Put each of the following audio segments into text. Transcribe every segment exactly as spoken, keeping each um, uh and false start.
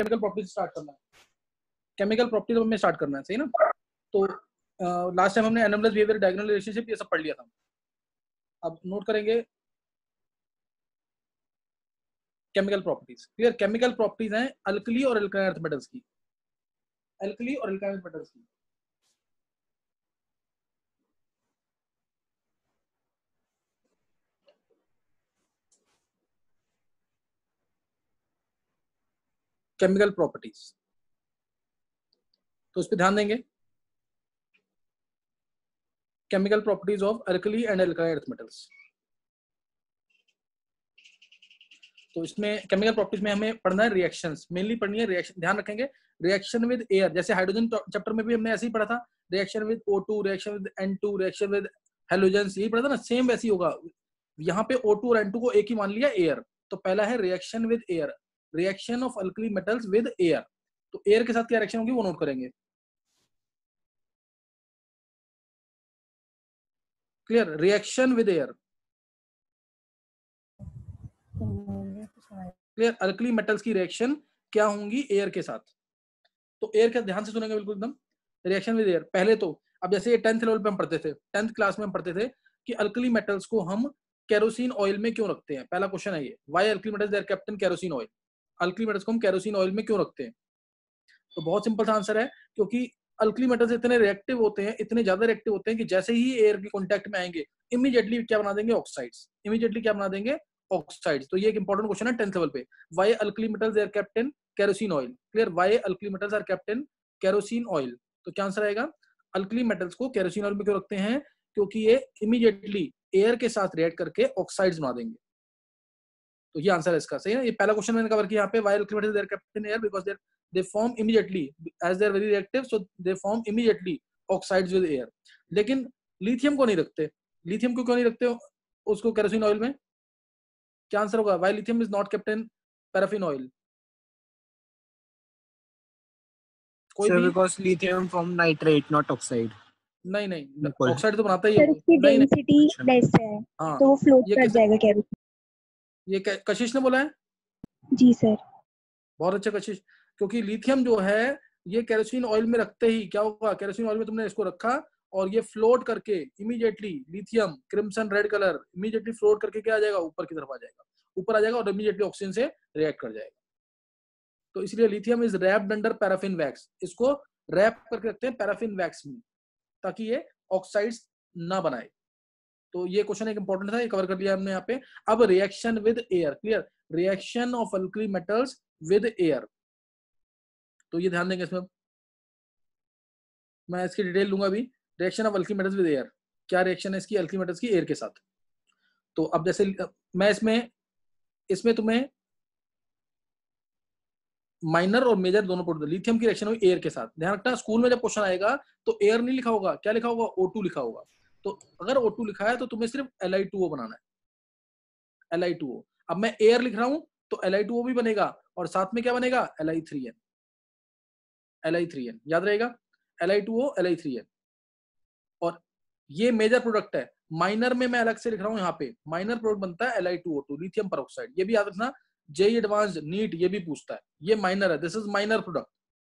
Chemical property से start करना है, केमिकल प्रॉपर्टी तो हमें स्टार्ट करना है, सही ना। तो लास्ट टाइम हमने एनोमलस बिहेवियर, डायगोनल रिलेशनशिप ये सब पढ़ लिया था। अब नोट करेंगे chemical properties. Clear, chemical properties हैं अल्कली और अल्काइल अर्थ मेटल्स की, अल्कली और अल्काइल अर्थ मेटल्स की। केमिकल प्रॉपर्टीज, तो इस पे ध्यान देंगे। Chemical properties of alkali and अल्काइल अर्थ मेटल्स। तो इसमें केमिकल प्रॉपर्टीज में हमें पढ़ना है रिएक्शंस, मेनली पढ़नी है रिएक्शन। ध्यान रखेंगे रिएक्शन विद एयर, जैसे हाइड्रोजन चैप्टर में भी हमने ऐसे ही पढ़ा था, reaction with O two, reaction with N two, reaction with halogens, यही पढ़ा था ना, सेम वैसे ही होगा। यहाँ पे O टू और N टू को एक ही मान लिया एयर। तो पहला है reaction with air, reaction of alkali metals with air. तो एयर के साथ क्या रिएक्शन होगी वो नोट करेंगे। Clear, reaction with air, clear, alkali metals की रिएक्शन क्या होंगी एयर के साथ। तो एयर का ध्यान से सुनेंगे बिल्कुल एकदम। रिएक्शन विद एयर, पहले तो अब जैसे टेंथ लेवल पे हम पढ़ते थे, टेंथ क्लास में हम पढ़ते थे कि अल्कली मेटल्स को हम केरोसिन ऑयल में क्यों रखते हैं। पहला क्वेश्चन है ये, why alkali metals are kept in kerosene oil. Alkali metals को हम केरोसिन ऑयल में क्यों रखते हैं। तो बहुत सिंपल सा आंसर है, क्योंकि अल्कली मेटल्स इतने रिएक्टिव होते हैं, इतने ज्यादा रिएक्टिव होते हैं कि जैसे ही एयर के कॉन्टैक्ट में आएंगे इमीडिएटली क्या बना देंगे, ऑक्साइड्स। इमीडिएटली क्या बना देंगे, ऑक्साइड्स। तो ये एक इंपॉर्टेंट क्वेश्चन है टेंथ लेवल पे, why alkali metals are kept in kerosene oil. Clear, why alkali metals are kept in kerosene oil. तो क्या आंसर आएगा, अल्कली मेटल्स को केरोसिन ऑयल में क्यों रखते हैं, क्योंकि ये इमीडिएटली एयर के साथ रिएक्ट करके ऑक्साइड्स बना देंगे। तो ये आंसर है इसका, सही है। ये पहला क्वेश्चन मैंने कवर किया यहाँ पे, why alkali metals are kept in air because they they form immediately as they are very reactive, so they form immediately oxides with air। लेकिन लिथियम को नहीं रखते। लिथियम को क्यों नहीं रखते उसको केरोसिन ऑयल में, क्या आंसर होगा, why lithium is not kept in paraffin oil. कोई Sir, भी because lithium form nitrate, not oxide. नहीं, नहीं बिल्कुल। ऑक्साइड तो बनाता ही है सर वो। उसकी नहीं नहीं, डेंसिटी अच्छा। लेस है हाँ तो वो फ्लोट ये कर कैसे, जाएगा केरोसिन। ये क- कशिश ने बोला है, जी सर। बहुत अच्छा कशिश। क्योंकि लिथियम जो है ये केरोसिन ऑयल में रखते ही क्या होगा, केरोसिन ऑयल में तुमने इसको रखा और ये फ्लोट करके immediately lithium crimson red colour immediately float करके क्या आ जाएगा, ऊपर की तरफ आ जाएगा, ऊपर आ जाएगा और इमीडिएटली ऑक्सीजन से रिएक्ट कर जाएगा। तो इसलिए lithium is wrapped under paraffin wax, इसको रैप करके रखते हैं पैराफिन वैक्स में ताकि ये ऑक्साइड्स ना बनाए। तो ये क्वेश्चन एक इंपॉर्टेंट था, ये कवर कर लिया हमने यहाँ पे। अब reaction with air, clear, reaction of alkali metals with air. तो ये ध्यान देंगे इसमें, मैं इसकी डिटेल लूंगा अभी। Reaction of alkali metals with air, क्या रिएक्शन है इसकी अल्कली मेटल्स की एयर के साथ। तो अब जैसे मैं इसमें इसमें तुम्हें माइनर और मेजर दोनों पढ़ दो। लिथियम की रिएक्शन हुई एयर के साथ, ध्यान रखना स्कूल में जब क्वेश्चन आएगा तो एयर नहीं लिखा होगा, क्या लिखा होगा, O टू लिखा होगा। तो अगर O टू लिखा है तो तुम्हें सिर्फ L I टू O बनाना है, L I टू O। अब मैं एयर लिख रहा हूं तो L I टू O भी बनेगा और साथ में क्या बनेगा, L I three N, L I three N याद रहेगा, L I two O L I three N। और ये मेजर प्रोडक्ट है, माइनर में मैं अलग से लिख रहा हूं, यहाँ पे माइनर प्रोडक्ट बनता है L I two O two, lithium peroxide. ये भी याद रखना, जेई एडवांस्ड नीट ये भी पूछता है, ये माइनर है, this is minor product,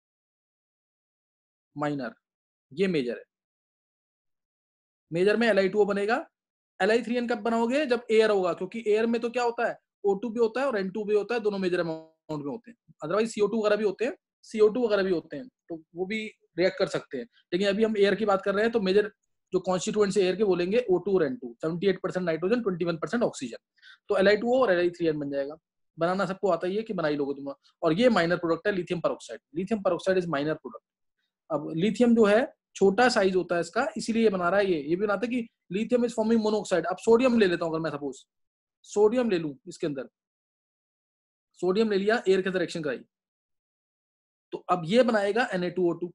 minor, ये मेजर है। मेजर में L I टू O बनेगा, L I थ्री N कब बनाओगे, जब एयर होगा, क्योंकि एयर में तो क्या होता है, O टू भी होता है और N टू भी होता है, दोनों मेजर अमाउंट में होते हैं। अदरवाइज C O टू वगैरह भी होते हैं, C O टू वगैरह भी होते हैं, तो वो भी रिएक्ट कर सकते हैं। लेकिन अभी हम एयर की बात कर रहे हैं, तो मेजर जो कॉन्स्टिट्यूएंट्स एयर के बोलेंगे O टू और N टू, अठहत्तर परसेंट नाइट्रोजन, इक्कीस परसेंट ऑक्सीजन। तो L I टू O और L I थ्री N बन जाएगा। बनाना सबको आता ही है कि बना ही लोगे तुम। और ये माइनर प्रोडक्ट है lithium peroxide, lithium peroxide is minor product. अब लिथियम जो है छोटा साइज होता है इसका, इसीलिए ये बना रहा है, ये ये भी बनाता है कि लिथियम इज फॉर्मिंग मोनोऑक्साइड। अब सोडियम ले लेता हूं, अगर मैं सपोज सोडियम ले लूं, इसके अंदर सोडियम ले लिया, एयर के साथ रिएक्शन कराई, तो अब ये बनाएगा Na टू O टू।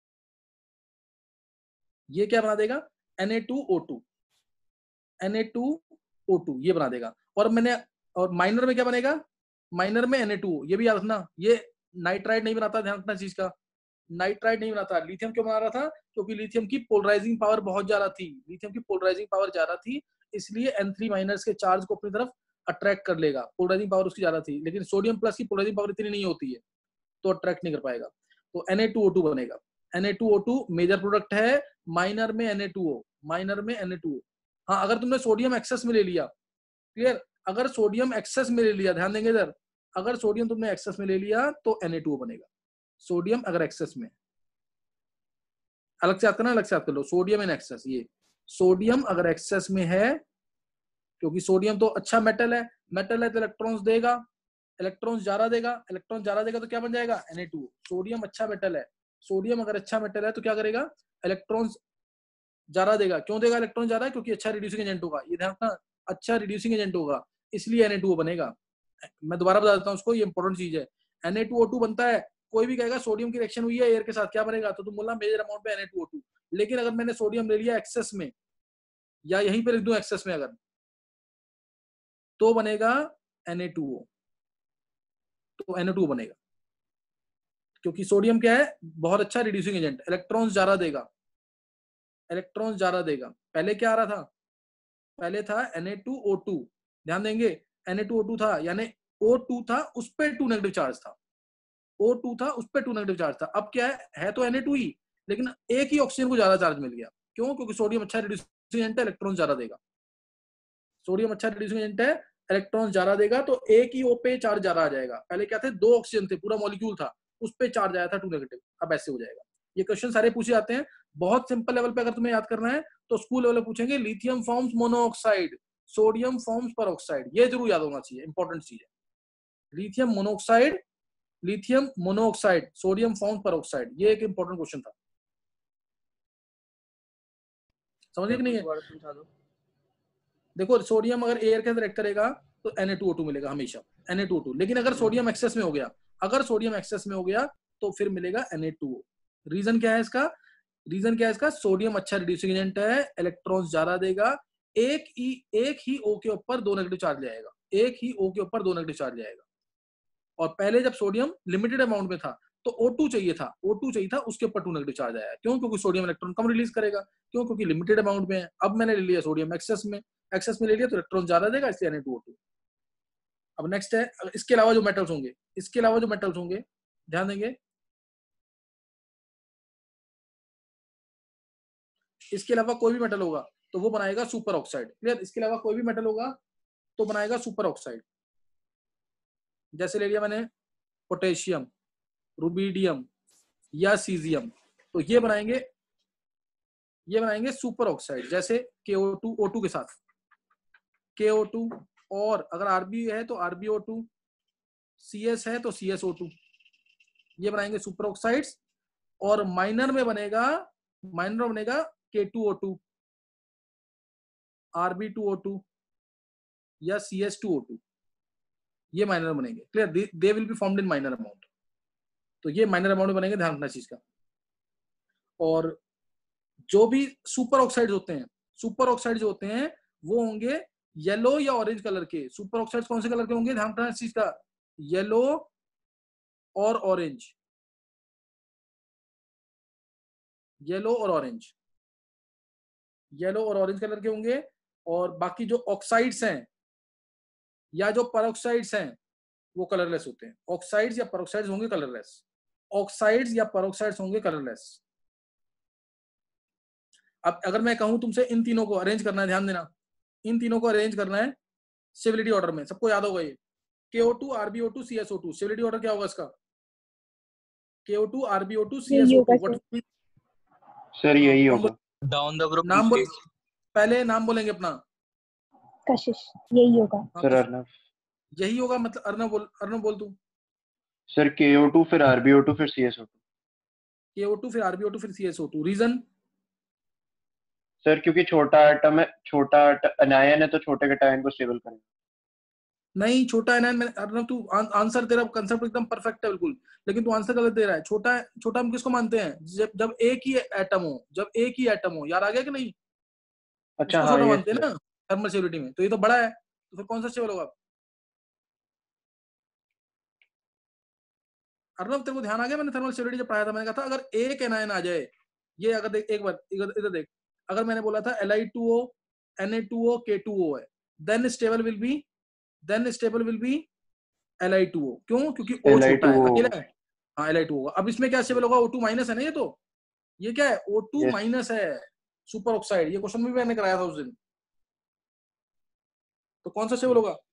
ये क्या बना देगा, Na two O two, Na two O two ये बना देगा। और मैंने और माइनर में क्या बनेगा, माइनर में Na टू O, ये भी याद रखना, ये नाइट्राइड नहीं बनाता, ध्यान रखना चीज का, नाइट्राइड नहीं बनाता। लिथियम क्यों बना रहा था, क्योंकि लिथियम की पोलराइजिंग पावर बहुत ज्यादा थी, लिथियम की पोलराइजिंग पावर ज्यादा थी, इसलिए N थ्री माइनस के चार्ज को अपनी तरफ अट्रैक्ट कर लेगा, पोलराइजिंग पावर उसकी ज्यादा थी। लेकिन सोडियम प्लस की पोलराइजिंग पावर इतनी नहीं होती है, तो अट्रैक्ट नहीं कर पाएगा, तो N A two O two बनेगा। N A two O two major product है, माइनर में N A two O, minor में एन ए टू ओ। हाँ, अगर तुमने सोडियम एक्सेस में ले लिया, क्लियर, अगर सोडियम एक्सेस में ले लिया, ध्यान देंगे इधर, अगर सोडियम तुमने एक्सेस में ले लिया तो एन ए टू ओ बनेगा। सोडियम अगर एक्सेस में, अलग से याद करना, अलग से याद कर लो, सोडियम इन एक्सेस, ये सोडियम अगर एक्सेस में है, क्योंकि सोडियम तो अच्छा मेटल है, मेटल है तो इलेक्ट्रॉन्स देगा, इलेक्ट्रॉन्स ज्यादा देगा, इलेक्ट्रॉन ज्यादा देगा तो क्या बन जाएगा, N A two O. Sodium अच्छा मेटल है, सोडियम अगर अच्छा मेटल है तो क्या करेगा, इलेक्ट्रॉन्स ज्यादा देगा। क्यों देगा इलेक्ट्रॉन ज्यादा, क्योंकि अच्छा रिड्यूसिंग एजेंट होगा, ये ध्यान रखना, अच्छा रिड्यूसिंग एजेंट होगा, इसलिए एन ए टू ओ बनेगा। मैं दोबारा बता देता हूँ उसको, ये इंपॉर्टेंट चीज है। N A two O two बनता है, कोई भी कहेगा सोडियम की रिएक्शन हुई है एयर के साथ, क्या बनेगा, तो तुम बोलना मेजर अमाउंट में N A two O two. लेकिन अगर मैंने सोडियम ले लिया एक्सेस में, या यहीं पे लिख दूं एक्सेस में अगर, तो बनेगा एन ए टू ओ, तो एन ए टू ओ बनेगा, क्योंकि सोडियम क्या है, बहुत अच्छा रिड्यूसिंग एजेंट, इलेक्ट्रॉन्स ज्यादा देगा, इलेक्ट्रॉन्स ज्यादा देगा। पहले क्या आ रहा था, पहले था N A two O two, ध्यान देंगे, N A two O two था, यानी ओ टू था, उस पे टू नेगेटिव चार्ज था, ओ टू था, उस पे टू नेगेटिव चार्ज था। अब क्या है, है तो एन ए टू ही, लेकिन एक ही ऑक्सीजन को ज्यादा चार्ज मिल गया। क्यों, क्योंकि सोडियम अच्छा रिड्यूसिंग एजेंट है, इलेक्ट्रॉन ज्यादा देगा, सोडियम अच्छा रिड्यूसिंग एजेंट है, इलेक्ट्रॉन ज्यादा देगा, तो एक ही ओ पे चार्ज ज्यादा आ जाएगा। पहले क्या थे, दो ऑक्सीजन थे, पूरा मॉलिक्यूल था, उस पे चार्ज आया था टू नेगेटिव, अब ऐसे हो जाएगा। ये क्वेश्चन सारे पूछे जाते हैं, बहुत सिंपल लेवल पे अगर तुम्हें याद करना है तो स्कूल लेवल पे पूछेंगे, lithium forms monoxide, sodium forms peroxide, ये जरूर याद होना चाहिए, इंपॉर्टेंट चीज है। Lithium monoxide, lithium monoxide, sodium forms peroxide, ये एक इंपॉर्टेंट क्वेश्चन था, समझिए कि नहीं है। देखो, सोडियम अगर एयर के अंदर रिएक्ट करेगा तो N A two O two मिलेगा हमेशा, N A two O two. लेकिन अगर सोडियम एक्सेस में हो गया, अगर सोडियम एक्सेस में हो गया तो फिर मिलेगा N A two O. Reason क्या है इसका, रीजन क्या है इसका, सोडियम अच्छा रिड्यूसिंग एजेंट है, इलेक्ट्रॉन्स ज्यादा देगा, एक ही एक ही ओ के ऊपर दो नेगेटिव चार्ज ले आएगा, एक ही ओ के ऊपर दो नेगेटिव चार्ज ले आएगा। और पहले जब सोडियम लिमिटेड अमाउंट में था तो ओ टू चाहिए था, ओ टू चाहिए था, उसके ऊपर टू नेगेटिव चार्ज आया। क्यों, क्योंकि सोडियम इलेक्ट्रॉन कम रिलीज करेगा, क्यों, क्योंकि लिमिटेड अमाउंट में है। अब मैंने ले लिया सोडियम एक्सेस में, एक्सेस में ले लिया तो इलेक्ट्रॉन ज्यादा देगा, इसलिए N A two O two. अब नेक्स्ट है, इसके अलावा जो मेटल्स होंगे, इसके अलावा जो मेटल्स होंगे, ध्यान देंगे, इसके अलावा कोई भी मेटल होगा तो वो बनाएगा सुपर ऑक्साइड, क्लियर। इसके अलावा कोई भी मेटल होगा तो बनाएगा सुपर ऑक्साइड। जैसे ले लिया मैंने पोटेशियम, रुबिडियम या सीजियम, तो ये बनाएंगे, ये बनाएंगे सुपर ऑक्साइड। जैसे के ओ टू ओ टू के साथ के ओ टू, और अगर आर बी है तो R B O two, C S है तो सी एस ओ टू, ये बनाएंगे सुपर ऑक्साइड्स। और माइनर में बनेगा, माइनर में बनेगा K two O two, R B two O two या C S two O two, ये माइनर बनेंगे, clear. They will be formed in minor amount, तो ये माइनर अमाउंट बनेंगे, ध्यान रखना चीज का। और जो भी सुपर ऑक्साइड्स होते हैं, सुपर ऑक्साइड जो होते हैं वो होंगे येलो या ऑरेंज कलर के। सुपर ऑक्साइड्स कौन से कलर के होंगे, ध्यान रखना इस चीज का, येलो और ऑरेंज, येलो और ऑरेंज, येलो और ऑरेंज कलर के होंगे। और बाकी जो ऑक्साइड्स हैं या जो परऑक्साइड्स हैं वो कलरलेस होते हैं। ऑक्साइड्स या परऑक्साइड्स होंगे कलरलेस, ऑक्साइड्स या परऑक्साइड्स होंगे कलरलेस। अब अगर मैं कहूं तुमसे इन तीनों को अरेंज करना है, ध्यान देना, इन तीनों को अरेंज करना है स्टेबिलिटी ऑर्डर में, सबको याद होगा ये, K O two, R B O two, C S O two, stability order क्या होगा इसका, K O two, R B O two, C S O two. Sir यही होगा, डाउन द ग्रुप नाम बोल, पहले नाम बोलेंगे अपना, कशिश, यही होगा सर अर्नव, यही होगा, मतलब अर्नव बोल, अर्नव बोल तू। सर के ओ टू, फिर आर बी ओ टू, फिर C S O two, K O two, फिर आर बी ओ टू, फिर C S O two. Reason, sir क्योंकि छोटा एटम है, छोटा अनायन है तो छोटे कैटायन को स्टेबल करेगा। नहीं, छोटा एनायन में अर्नव तू आंसर, तेरा कंसेप्ट एकदम परफेक्ट है बिल्कुल, लेकिन तू आंसर गलत दे रहा है। छोटा, छोटा हम किसको मानते हैं, जब जब एक ही एटम हो, जब एक ही एटम हो, यार आ गया कि नहीं, अच्छा उसको हाँ, छोटा ये मानते हैं ना थर्मल स्टेबिलिटी में। तो ये तो बड़ा है, तो फिर कौन सा स्टेबल होगा अर्नव? तेरे को ध्यान आ गया, मैंने थर्मल स्टेबिलिटी जब पढ़ाया था मैंने कहा था अगर एक एनायन आ जाए, ये अगर देख एक बार इधर इधर देख, अगर मैंने बोला था L I two O, N A two O, K two O है, then stable will be, then stable will be L I two O. क्यों, क्योंकि ओ छोटा है, अकेला है, हाँ एल आई टू होगा। अब इसमें क्या स्टेबल होगा, ओ टू माइनस है ना, ये तो ये क्या है, ओ टू Yes. माइनस है सुपर ऑक्साइड। ये क्वेश्चन भी मैंने कराया था उस दिन। तो कौन सा स्टेबल होगा?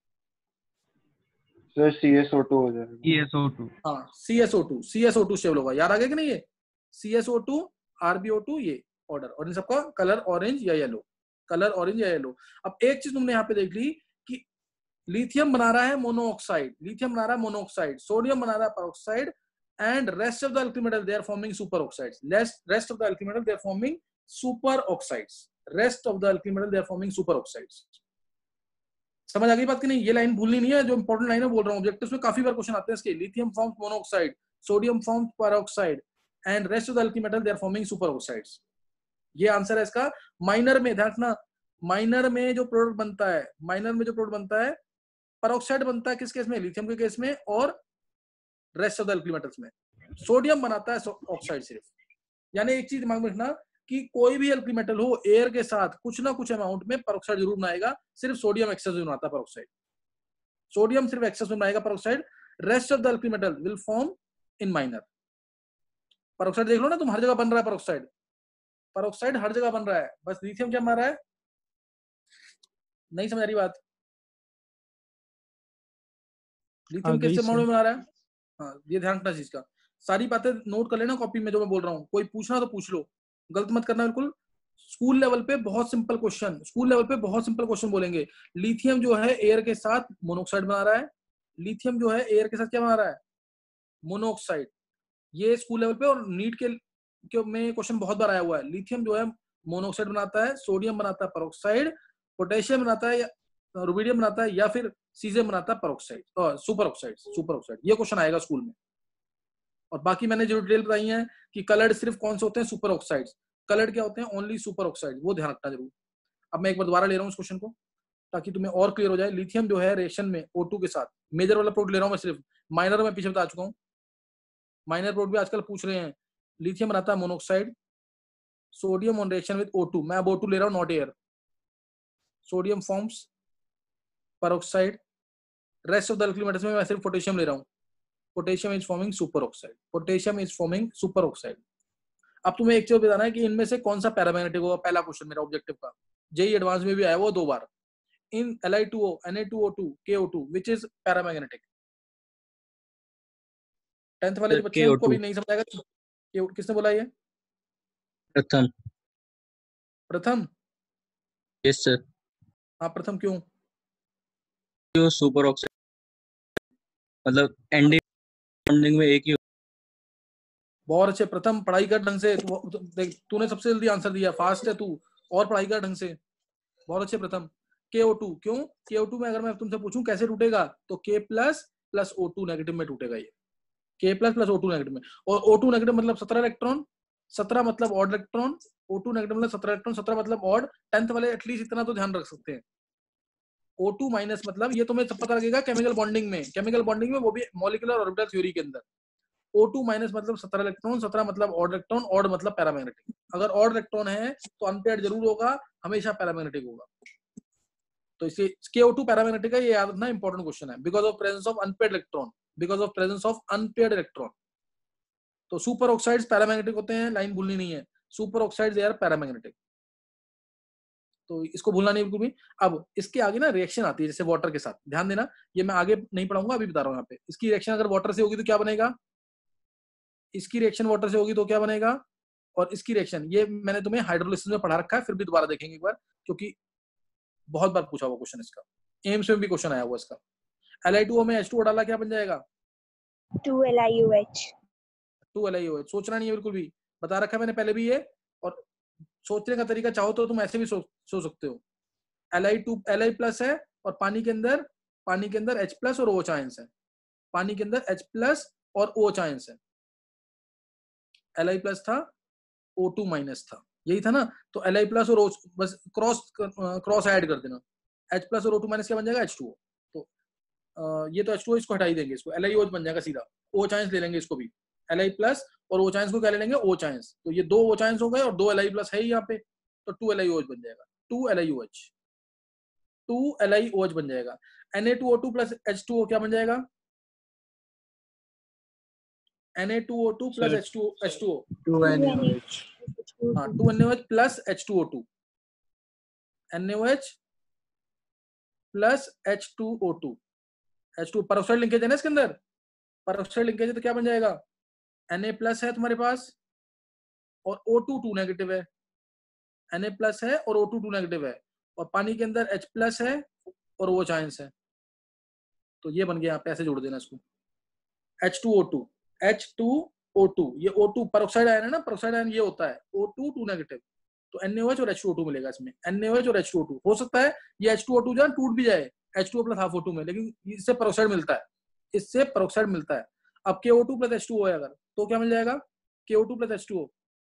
Sir C S O two हो जाएगा। C S O two. हाँ C S O two, C S O two stable होगा। याद आ गया कि नहीं? ये C S O two, R B O two, ये ऑर्डर, और इन सबका कलर ऑरेंज या येलो, कलर ऑरेंज या येलो। अब एक चीज तुमने यहाँ पे देख ली कि लिथियम बना रहा है मोनोऑक्साइड, लिथियम बना रहा है मोनोऑक्साइड, सोडियम बना रहा है peroxide, and rest of the alkali metal they are forming super oxides. Rest of the alkali metal they are forming super oxides. Rest of the alkali metal they are forming super oxides. समझ आ गई बात कि नहीं? ये line भूलनी नहीं है, जो इंपॉर्टेंट लाइन है बोल रहा हूँ। ऑब्जेक्टिव्स में काफी बार क्वेश्चन आते हैं इसके। Lithium forms monoxide, sodium forms peroxide, and rest of the alkali metal they are forming super oxides. ये आंसर है इसका। माइनर में ध्यान रखना, माइनर में जो प्रोडक्ट बनता है, माइनर में जो प्रोडक्ट बनता है, पेरोक्साइड बनता है किस केस में? लिथियम के केस में, और rest of the alkali metals में सोडियम बनाता है ऑक्साइड सिर्फ। यानी एक चीज दिमाग में रखना कि कोई भी अल्किल मेटल हो, एयर के साथ कुछ ना कुछ अमाउंट में पेरोक्साइड जरूर बनाएगा। सिर्फ सोडियम एक्सेस में बनाता है पेरोक्साइड, सोडियम सिर्फ एक्सेस में बनाएगा peroxide. Rest of the alkali metal will form in minor. Peroxide देख लो ना तुम, हर जगह बन रहा है पेरोक्साइड, पेरोक्साइड हर जगह बन रहा है। बस लिथियम क्या बना रहा है? नहीं समझ आ रही बात? लिथियम किससे अमाउंट में बना रहा है? हाँ ये ध्यान रखना चीज का। सारी बातें नोट कर लेना कॉपी में जो मैं बोल रहा हूँ। कोई पूछना तो पूछ लो, गलत मत करना बिल्कुल। स्कूल लेवल पे बहुत सिंपल क्वेश्चन, स्कूल लेवल पे बहुत सिंपल क्वेश्चन बोलेंगे। लिथियम जो है एयर के साथ मोनोऑक्साइड बना रहा है, लिथियम जो है एयर के साथ क्या बना रहा है? मोनोऑक्साइड। ये स्कूल लेवल पे और नीट के, के में क्वेश्चन बहुत बार आया हुआ है। लिथियम जो है मोनोऑक्साइड बनाता है, सोडियम बनाता है पेरोक्साइड, पोटेशियम बनाता है, रुबिडियम बनाता है, या फिर सीजियम बनाता है पेरोक्साइड और सुपर ऑक्साइड, सुपर ऑक्साइड। ये क्वेश्चन आएगा स्कूल में। और बाकी मैंने जो डिटेल बताई है कि कलर्ड सिर्फ कौन से होते हैं? Super oxides. कलर्ड क्या होते हैं? Only super oxide. वो ध्यान रखना जरूर। अब मैं एक बार दोबारा ले रहा हूँ इस क्वेश्चन को ताकि तुम्हें और क्लियर हो जाए। लिथियम जो है रिएक्शन में ओ टू के साथ, मेजर वाला प्रोडक्ट ले रहा हूँ मैं सिर्फ, माइनर में पीछे बता चुका हूँ। माइनर प्रोडक्ट भी आजकल पूछ रहे हैं। लिथियम बनाता है monoxide, sodium on reaction with O two, मैं अब ओ टू ले रहा हूँ, not air. Sodium forms peroxide. Rest of the alkali metals में मैं सिर्फ पोटेशियम ले रहा हूँ। Potassium is forming super oxide, potassium is forming super oxide. अब तुम्हें एक चीज बताना है कि इनमें से कौन सा पैरामैग्नेटिक होगा। पहला क्वेश्चन मेरा ऑब्जेक्टिव का, जेई एडवांस में भी आया वो दो बार। In L I two O, N A two O two, K O two, which is paramagnetic? Tenth वाले जो बच्चे हैं उनको भी नहीं समझ आएगा। किसने बोला ये? प्रथम। प्रथम? Yes sir. हाँ प्रथम क्यों? जो सुपर ऑक्साइड मतलब एंडिंग एंडिंग में एक ही। बहुत अच्छे प्रथम, पढ़ाई कर ढंग से। देख तूने सबसे जल्दी आंसर दिया, फास्ट है तू, और पढ़ाई कर ढंग से। बहुत अच्छे प्रथम। के ओ टू क्यों? के ओ टू में अगर मैं तुमसे पूछूं कैसे टूटेगा, तो K plus plus O two negative में टूटेगा ये। K plus plus O two negative में। और ओ टू नेगेटिव मतलब सत्रह इलेक्ट्रॉन, सत्रह मतलब odd electron, O two negative मतलब सत्रह इलेक्ट्रॉन, सत्रह मतलब ऑड। टेंथ वाले एटलीस्ट इतना तो ध्यान रख सकते हैं। ओ टू माइनस मतलब, ये तुम्हें सब पता लगेगा केमिकल बॉन्डिंग में, केमिकल बॉन्डिंग में, वो भी मॉलिक्यूलर ऑर्बिटल थ्योरी के अंदर। ओ टू माइनस मतलब सत्रह इलेक्ट्रॉन, सत्रह मतलब ऑड इलेक्ट्रॉन, ऑड मतलब पैरामैग्नेटिक। अगर ऑड इलेक्ट्रॉन है तो अनपेयर्ड जरूर होगा, हमेशा पैरामैग्नेटिक होगा। तो इसलिए के ओ टू पैरामैग्नेटिक है, ये याद रखना इंपॉर्टेंट क्वेश्चन है। Because of presence of unpaired electron, because of presence of unpaired electron. तो सुपर ऑक्साइड्स पैरामैग्नेटिक होते हैं, लाइन भूलनी नहीं है। Super oxides they are paramagnetic, तो इसको भूलना नहीं बिल्कुल भी। अब इसके आगे ना रिएक्शन आती है जैसे वाटर के साथ, ध्यान देना। ये मैं आगे नहीं पढ़ाऊंगा, अभी बता रहा हूँ यहाँ पे। इसकी रिएक्शन अगर वाटर से होगी तो क्या बनेगा? इसकी रिएक्शन वाटर से होगी तो क्या बनेगा? और इसकी रिएक्शन, ये मैंने तुम्हें हाइड्रोलिसिस में पढ़ा रखा है, फिर भी दोबारा देखेंगे एक बार, क्योंकि बहुत बार पूछा हुआ क्वेश्चन इसका, एम्स में भी क्वेश्चन आया हुआ इसका। एल आई टू ओ में एच टू ओ डाला, क्या बन जाएगा? Two L I O H. Two L I O H. सोचना नहीं है बिल्कुल भी, बता रखा है मैंने पहले भी ये। और सोचने का तरीका चाहो तो तुम ऐसे भी सोच सोच सकते हो। L I two L I plus है, और पानी के अंदर पानी के अंदर H प्लस और OH आयंस है। पानी के अंदर H प्लस और OH आयंस है। एल आई प्लस था, ओ टू माइनस था, यही था ना। तो एल आई प्लस और O, बस क्रॉस क्रॉस ऐड कर देना। H प्लस और ओ टू माइनस क्या बन जाएगा? H two O. तो आ, ये तो एच टू ओ, इसको हटा ही देंगे, इसको एल आई OH बन जाएगा सीधा। OH आयंस ले लेंगे इसको भी, एल आई प्लस और OH आयंस को क्या ले लेंगे? OH ions. तो ये दो OH आयंस हो गए और दो एल आई प्लस है यहाँ पे, तो टू एल आई OH बन जाएगा। Two L I OH, two L I OH बन जाएगा। N A two O two plus H two O क्या बन जाएगा? N A two O two plus Sir, H two H two O two N O H हाँ two N O H plus H two O two N O H plus H two O two H two peroxide linkage है ना इसके अंदर, peroxide linkage है तो क्या बन जाएगा Na प्लस है तुम्हारे पास और O टू टू नेगेटिव है, Na प्लस है और O टू टू नेगेटिव है और पानी के अंदर H प्लस है और OH आयंस है, तो ये बन गया, यहाँ पे ऐसे जोड़ देना इसको H two O two H two O two, ये O टू पेरोक्साइड आयन है ना, पेरोक्साइड आयन ये होता है O टू टू नेगेटिव, तो NaOH और एच टू ओ टू मिलेगा इसमें, NaOH और एच टू ओ टू। हो सकता है ये एच टू ओ टू जो है टूट भी जाए H two O plus half O two में, लेकिन इससे पेरोक्साइड मिलता है, इससे पेरोक्साइड मिलता है। अब K O two plus H two O है अगर, तो क्या मिल जाएगा K O two plus H two O.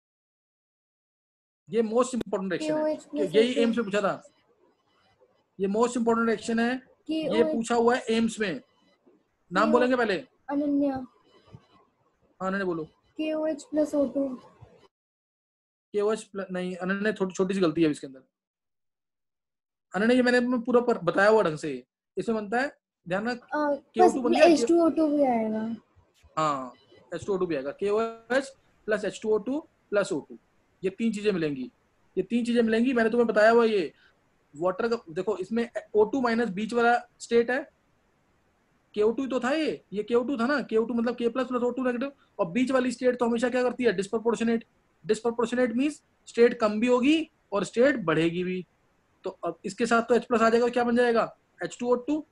ये मोस्ट इंपोर्टेंट रिएक्शन है, यही एम्स में पूछा था, ये मोस्ट इंपोर्टेंट रिएक्शन है, ये पूछा हुआ है एम्स में। नाम बोलेंगे पहले, अनन्या। हाँ अनन्या बोलो। K O H plus O two. K O H plus नहीं, अनन्या छोटी छोटी सी गलती है इसके अंदर। अनन्या ये मैंने पूरा पर बताया हुआ ढंग से, इसमें बनता है ध्यान रख के ओ टू बन गया, एच टू ओ टू भी आएगा। हाँ एच टू ओ टू भी आएगा, K O H plus H two O two plus O two, ये तीन चीजें मिलेंगी, ये तीन चीजें मिलेंगी, मैंने तुम्हें बताया हुआ। ये वाटर का देखो, इसमें ओ टू माइनस बीच वाला स्टेट है, के ओ टू तो था, ये ये के ओ टू था ना, के ओ टू मतलब K plus plus O two negative, और बीच वाली स्टेट तो हमेशा क्या करती है, डिस्प्रोपोर्शनेट। डिस्प्रोपोर्शनेट मींस स्टेट कम भी होगी और स्टेट बढ़ेगी भी, तो अब इसके साथ तो H प्लस आ जाएगा, क्या बन जाएगा H two O two,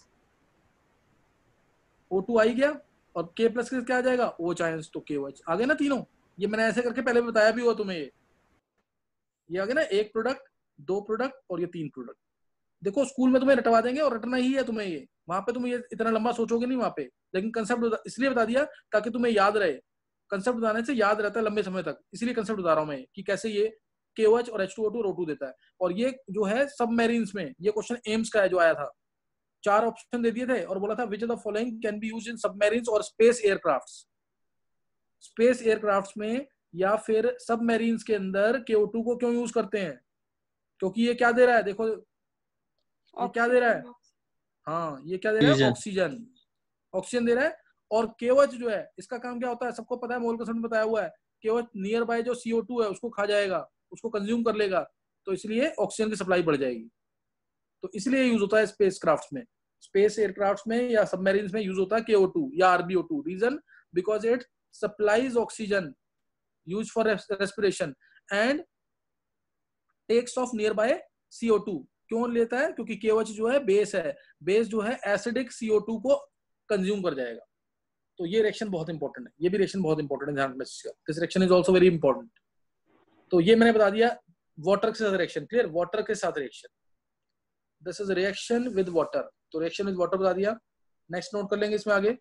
O two आ ही गया, और K प्लस क्या आ जाएगा OH आयंस, तो के ओ एच आ गए ना तीनों। ये मैंने ऐसे करके पहले बताया भी हुआ तुम्हें, ये ये आ गया ना, एक प्रोडक्ट, दो प्रोडक्ट और ये तीन प्रोडक्ट। देखो स्कूल में तुम्हें रटवा देंगे और रटना ही है तुम्हें, ये वहां पे तुम ये इतना लंबा सोचोगे नहीं वहां पे, लेकिन कंसेप्ट इसलिए बता दिया ताकि तुम्हें याद रहे, कंसेप्ट बताने से याद रहता है लंबे समय तक, इसलिए कंसेप्ट बता रहा हूं मैं कि कैसे ये के ओ एच और एच टू ओ टू और O टू देता है। और ये जो है सबमरीन्स में, ये क्वेश्चन एम्स का है जो आया था, चार ऑप्शन दे दिए थे और बोला था which of the following can be used in submarines और स्पेस एयरक्राफ्ट्स। स्पेस एयरक्राफ्ट्स में या फिर सबमरीन्स के अंदर के ओ टू को क्यों यूज करते हैं, क्योंकि ये क्या दे रहा है, देखो ये क्या दे रहा है, हाँ ये क्या दे रहा है, ऑक्सीजन, ऑक्सीजन दे रहा है। और के ओ एच जो है इसका काम क्या होता है, सबको पता है, मोल कंसेप्ट बताया हुआ है, K O H near by जो सी ओ टू है उसको खा जाएगा, उसको कंज्यूम कर लेगा, तो इसलिए ऑक्सीजन की सप्लाई बढ़ जाएगी, तो इसलिए यूज होता है स्पेस क्राफ्ट में, स्पेस एयरक्राफ्ट में या सबमरीन्स में यूज होता है के ओ टू या R B O two. Reason because it supplies oxygen use for respiration and takes off near by C O two. क्यों लेता है, क्योंकि के ओ एच जो है बेस है, बेस जो है एसिडिक सी ओ टू को कंज्यूम कर जाएगा, तो ये रिएक्शन बहुत इंपॉर्टेंट है, ये भी रिएक्शन बहुत इंपॉर्टेंट है, ध्यान रखना इसका, this reaction is also very important. तो ये मैंने बता दिया वाटर के साथ रिएक्शन, क्लियर, वाटर के साथ reaction, this is reaction with water, तो रिएक्शन विद वाटर बता दिया। नेक्स्ट नोट कर लेंगे इसमें आगे,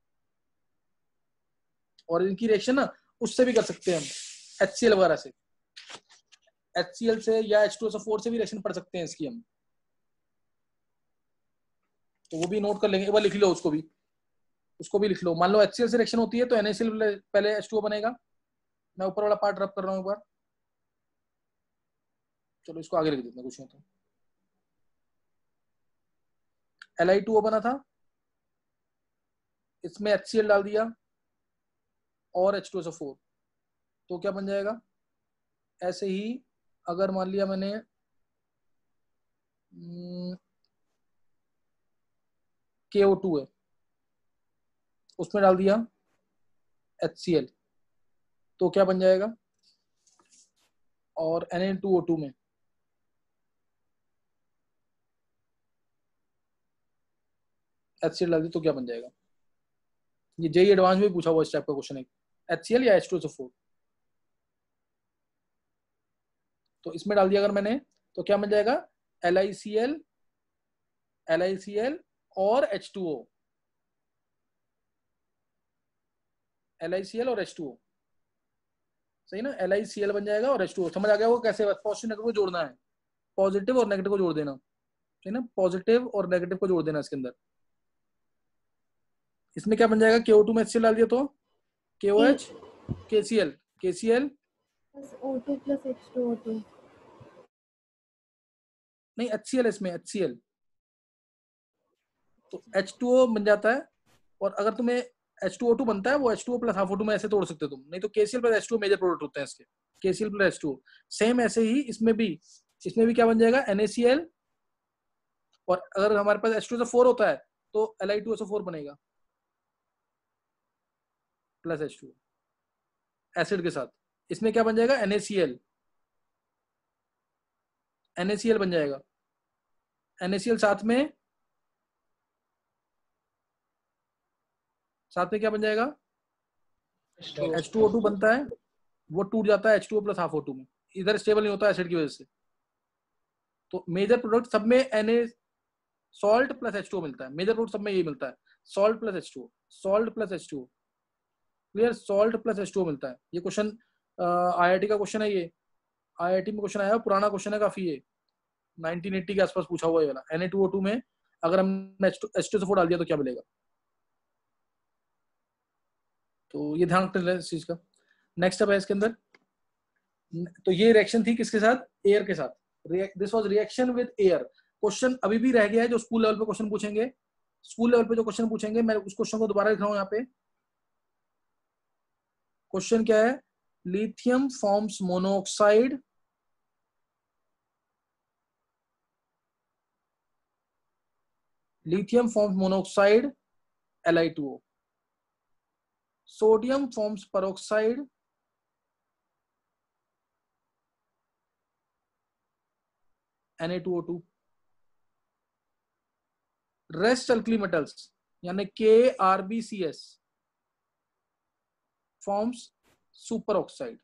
और इनकी रिएक्शन ना उससे भी कर सकते हैं हम, एच सी एल वगैरह से, एच सी एल से या H two S O four से भी रिएक्शन पढ़ सकते हैं इसकी हम, तो वो भी नोट कर लेंगे, एक बार लिख लो उसको भी, उसको भी लिख लो। मान लो एच सी एल से रिएक्शन होती है तो एन ए सी एल पहले एच टू ओ बनेगा, मैं ऊपर वाला पार्ट रब कर रहा हूँ एक बार, चलो इसको आगे लिख देते हैं, कुछ नहीं तो एल आई टू ओ बना था, इसमें एच सी एल डाल दिया और H two S O four, तो क्या बन जाएगा, ऐसे ही अगर मान लिया मैंने के ओ टू है उसमें डाल दिया एच सी एल, तो क्या बन जाएगा, और N A two O two में एच सी एल डाल दी तो क्या बन जाएगा। ये जेई एडवांस में पूछा हुआ इस टाइप का क्वेश्चन है, एच सी एल या H two S O four, तो इसमें डाल दिया अगर मैंने तो क्या मिल जाएगा, L I C L, L I C L और H two O, L I C L और एच टू ओ, सही ना, एल आई सी एल बन जाएगा और एच टू ओ, समझ आ गया वो कैसे, पॉजिटिव नेगेटिव को जोड़ना है, पॉजिटिव और नेगेटिव को जोड़ देना, ठीक ना, पॉजिटिव और नेगेटिव को जोड़ देना इसके अंदर। इसमें क्या बन जाएगा, के ओ टू में एच सी एल डाल दिया तो के ओ एच, के C L, K C L O two plus H two O two, नहीं एच सी एल, इसमें एच सी एल, तो एच टू ओ बन जाता है, और अगर तुम्हें एच टू ओ टू बनता है, वो H two O plus half O two में ऐसे तोड़ सकते हो तुम, नहीं तो K C L plus H two O major product होते हैं इसके, K C L plus H two O. Same ऐसे ही इसमें भी, इसमें भी क्या बन जाएगा, एन ए सी एल, और अगर हमारे पास एच टू ओ फोर होता है तो L I two S O four बनेगा plus H two O acid के साथ। इसमें क्या बन जाएगा, N A C L, N A C L बन जाएगा, एन ए सी एल साथ में, साथ में क्या बन जाएगा, एच टू ओ टू बनता है, वो टूट जाता है H two O plus half O two में, इधर स्टेबल नहीं होता एसिड की वजह से। तो मेजर प्रोडक्ट सब में Na salt plus H two O मिलता है, मेजर प्रोडक्ट सब में यही मिलता है, salt plus H two O, salt plus H two O, clear, salt plus H two O मिलता है। ये क्वेश्चन आई आई टी का क्वेश्चन है, ये आई आई टी में क्वेश्चन आया, पुराना क्वेश्चन है काफी, ये नाइनटीन एटी के आसपास पूछा हुआ है वाला। N A two O two में अगर हमने H two S O four डाल दिया तो क्या मिलेगा, तो ये ध्यान रखना इस चीज का। नेक्स्ट अब है इसके अंदर, तो ये रिएक्शन थी किसके साथ, एयर के साथ, this was reaction with air. Question अभी भी रह गया है, जो स्कूल लेवल पे क्वेश्चन पूछेंगे, स्कूल लेवल पे जो क्वेश्चन पूछेंगे, मैं उस क्वेश्चन को दोबारा लिख रहा हूं यहाँ पे। क्वेश्चन क्या है, lithium forms monoxide lithium forms monoxide L i two O, sodium forms peroxide N A two O two, rest alkali metals यानी K R B C S forms superoxide।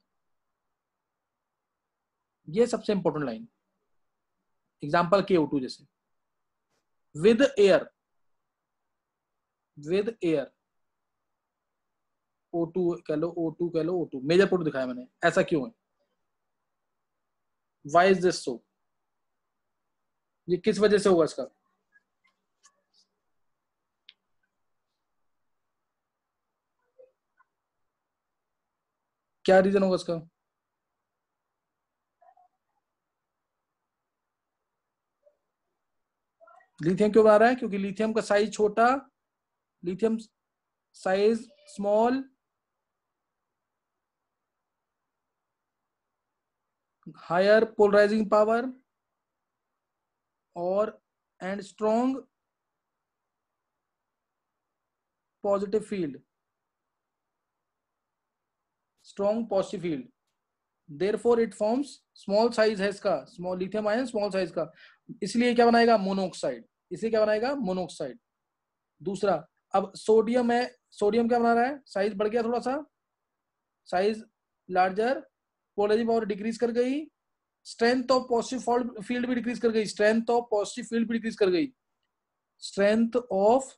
ये सबसे important line, example K O two जैसे, with air, with air O two कह लो, O two कह लो, O two major product दिखाया मैंने, ऐसा क्यों है, व्हाई इज दिस सो, ये किस वजह से होगा इसका, क्या रीजन होगा इसका, लिथियम क्यों बना रहा है, क्योंकि लिथियम का साइज छोटा, lithium size small, higher polarising power और and strong positive field, strong positive field, therefore it forms, small size है इसका, small lithium ion small size का, इसलिए क्या बनाएगा, मोनोऑक्साइड, इसलिए क्या बनाएगा, मोनोऑक्साइड। दूसरा, अब सोडियम है, सोडियम क्या बना रहा है, साइज बढ़ गया थोड़ा सा, size larger, polarising power decrease कर गई, स्ट्रेंथ ऑफ पॉजिटिव फील्ड भी डिक्रीज कर गई, स्ट्रेंथ ऑफ पॉजिटिव फील्ड भी डिक्रीज कर गई, strength of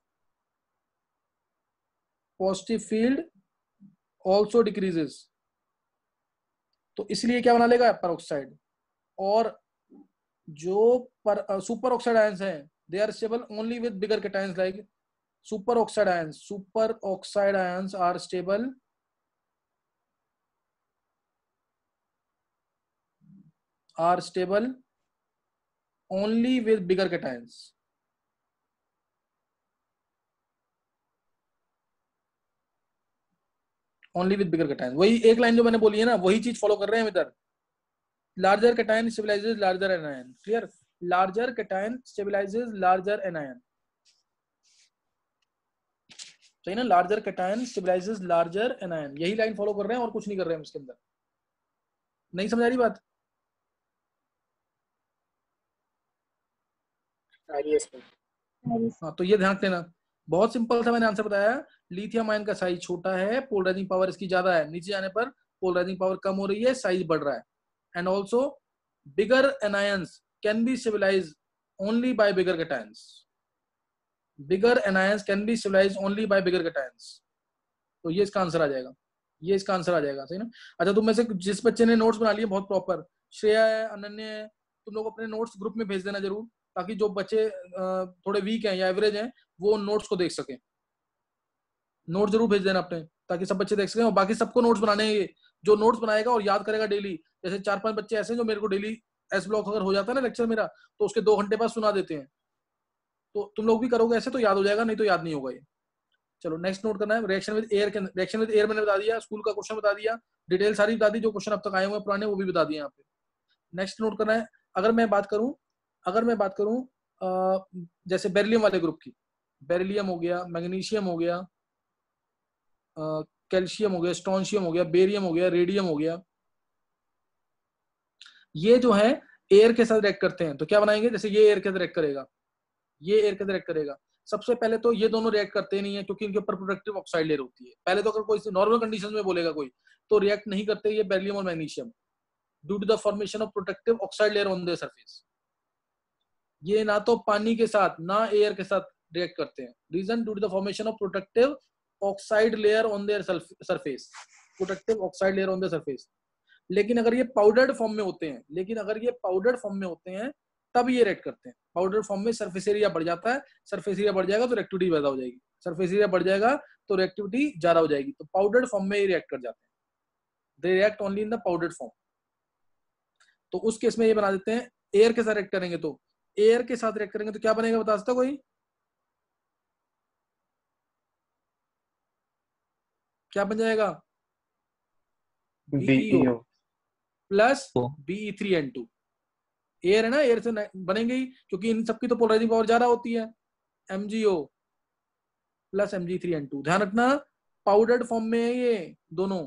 positive field also decreases, तो इसलिए क्या बना लेगा, पेरोक्साइड। और जो पर सुपर ऑक्साइड आयंस हैं, they are stable only with bigger cations like superoxide ions, superoxide ions are stable are stable only with bigger cations, only with bigger cations। वही एक लाइन जो मैंने बोली है ना, वही चीज फॉलो कर रहे हैं हम इधर, larger cation stabilizes larger anion, clear, larger cation stabilizes larger anion, सही ना, larger cation stabilizes larger anion, यही लाइन फॉलो कर रहे हैं और कुछ नहीं कर रहे हैं इसके अंदर। नहीं समझ आ रही बात, हाँ, तो ये ध्यान देना, बहुत सिंपल था, मैंने आंसर बताया, लिथियम आयन का साइज छोटा है, पोलराइजिंग पावर इसकी ज्यादा है, नीचे जाने पर पोलराइजिंग पावर कम हो रही है, साइज बढ़ रहा है, and also bigger anions can be stabilise only by bigger cations, bigger anions can be stabilise only by bigger cations, तो ये इसका आंसर आ जाएगा, ये इसका आंसर आ जाएगा, सही ना। अच्छा, तुम में से जिस बच्चे ने नोट्स बना लिए बहुत प्रॉपर, श्रेया है, अनन्य है, तुम लोग अपने नोट्स ग्रुप में भेज देना जरूर, ताकि जो बच्चे थोड़े वीक हैं या एवरेज हैं वो नोट्स को देख सकें, नोट जरूर भेज देना अपने, ताकि सब बच्चे देख सकें, और बाकी सबको नोट्स बनाने हैं, जो नोट्स बनाएगा और याद करेगा डेली, जैसे चार पांच बच्चे ऐसे हैं जो मेरे को डेली एस ब्लॉक अगर हो जाता है ना लेक्चर मेरा, तो उसके दो घंटे बाद सुना देते हैं, तो तुम लोग भी करोगे ऐसे तो याद हो जाएगा, नहीं तो याद नहीं होगा ये। चलो नेक्स्ट नोट करना है रिएक्शन विद एयर के रिएक्शन विद एयर मैंने बता दिया, स्कूल का क्वेश्चन बता दिया, डिटेल सारी बता दी, जो क्वेश्चन अब तक आए हुए हैं पुराने वो भी बता दिए यहाँ पे। नेक्स्ट नोट करना है, अगर मैं बात करूं अगर मैं बात करूं जैसे बेरिलियम वाले ग्रुप की, बेरिलियम हो गया, मैग्नीशियम हो गया, कैल्शियम हो गया, स्ट्रोंशियम हो गया, बेरियम हो गया, रेडियम हो गया, ये जो है एयर के साथ रिएक्ट करते हैं तो क्या बनाएंगे, जैसे ये एयर के साथ रिएक्ट करेगा, ये एयर के साथ रिएक्ट करेगा। सबसे पहले तो ये दोनों रिएक्ट करते नहीं है क्योंकि इनके ऊपर प्रोडक्टिव ऑक्साइड लेयर होती है। पहले तो अगर कोई नॉर्मल कंडीशन में बोलेगा कोई तो रिएक्ट नहीं करते ये बेरिलियम और magnesium, due to the formation of protective oxide layer on the surface. ये ना तो पानी के साथ ना एयर के साथ रिएक्ट करते हैं। Reason, due to the formation of protective oxide layer on their surface, protective oxide layer on the surface. लेकिन अगर ये पाउडर्ड फॉर्म में होते हैं लेकिन अगर ये पाउडर्ड फॉर्म में होते हैं तब ये रिएक्ट करते हैं। पाउडर फॉर्म में सरफेस एरिया बढ़ जाता है, सरफेस एरिया बढ़ जाएगा तो रिएक्टिविटी ज्यादा हो जाएगी, सरफेस एरिया बढ़ जाएगा तो रिएक्टिविटी ज्यादा हो जाएगी। तो पाउडर्ड फॉर्म में ये रिएक्ट कर जाते हैं, they react only in the powdered form. तो उस केस में ये बना देते हैं एयर के साथ रिएक्ट करेंगे तो एयर के साथ रिएक्ट करेंगे तो क्या बनेगा बता सकता कोई, क्या बन जाएगा, B E O plus B three N two. Air है ना, एयर से बनेंगे ही क्योंकि इन सबकी तो पोलराइजिंग पावर ज्यादा होती है। M G O plus M G three N two, ध्यान रखना पाउडर्ड फॉर्म में है ये दोनों,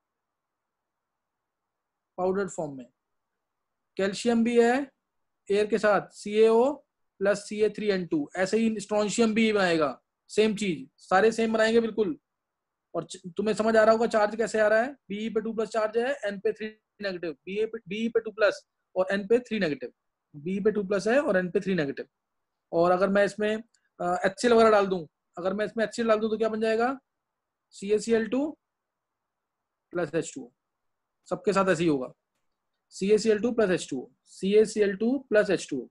पाउडर्ड फॉर्म में। कैल्शियम भी है एयर के साथ, C A O plus C A three N two. ऐसे ही स्ट्रोंशियम भी बनाएगा, सेम चीज, सारे सेम बनाएंगे बिल्कुल। और तुम्हें समझ आ रहा होगा चार्ज कैसे आ रहा है, बी पे टू प्लस चार्ज है, एन पे थ्री नेगेटिव, बी पे बी पे टू प्लस और एन पे थ्री नेगेटिव, बी पे टू प्लस है और एन पे थ्री नेगेटिव। और अगर मैं इसमें एच सी एल वगैरह डाल दूं, अगर मैं इसमें एच सी एल डाल दूं तो क्या बन जाएगा, C A C L two plus H two O. सबके साथ ऐसे ही होगा, C A C L two plus H two O, C A C L two plus H two O.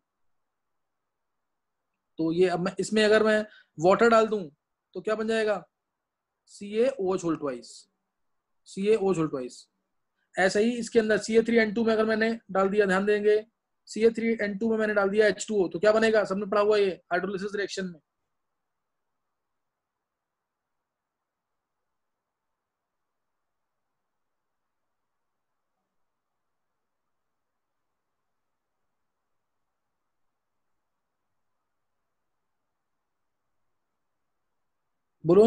तो ये अब मैं इसमें अगर मैं वाटर डाल दूं तो क्या बन जाएगा, C A O H whole twice, C A O H whole twice. ऐसा ही इसके अंदर C A three N two में अगर मैंने डाल दिया, ध्यान देंगे C A three N two में मैंने डाल दिया एच टू ओ तो क्या बनेगा, सबने पढ़ा हुआ ये हाइड्रोलिसिस रिएक्शन में। बोलो,